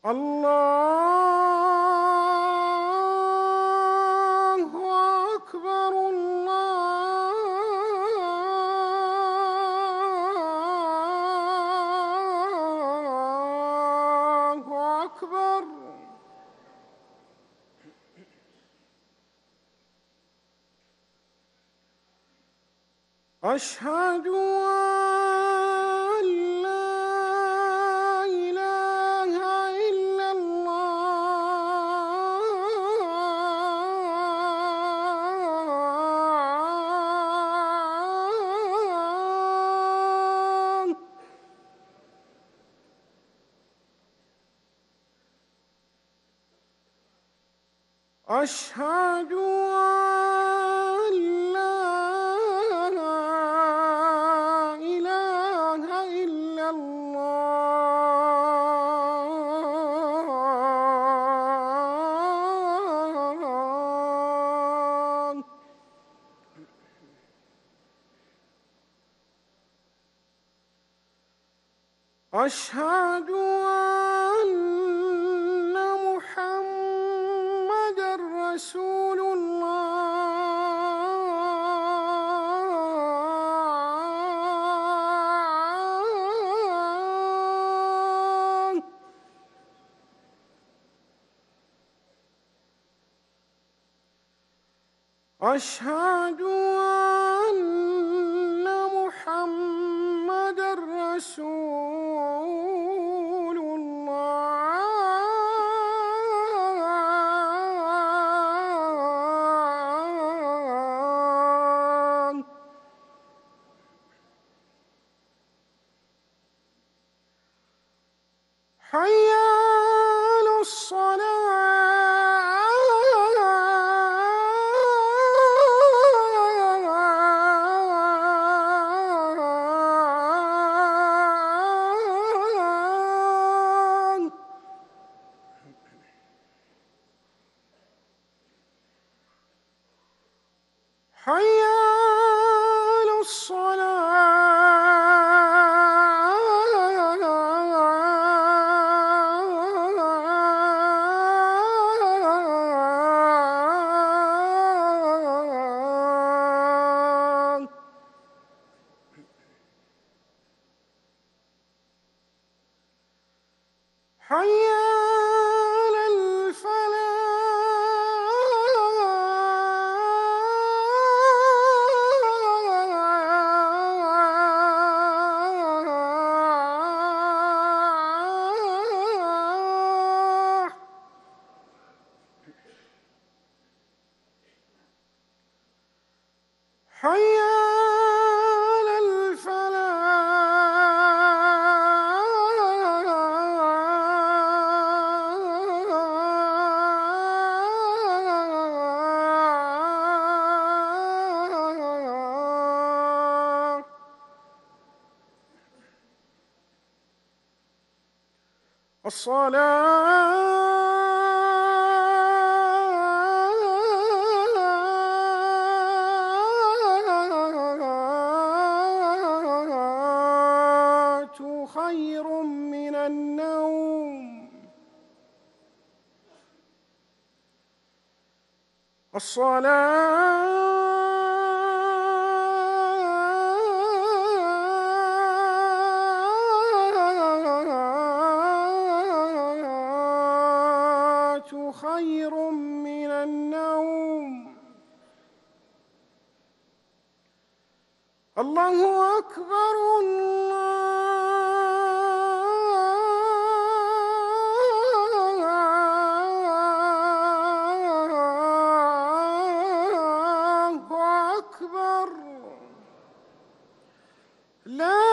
الله أكبر الله أكبر. أشهد أن لا إله إلا الله. أشهد أن لا إله إلا الله. أشهد أن محمدًا رسول الله. أشهد أن محمدًا رسول الله. حي على الصلاة. حي على الصلاة. حي على الفلاح. حي على الفلاح. الصلاة خير من النوم. الصلاة خير من النوم. الله أكبر الله أكبر. لا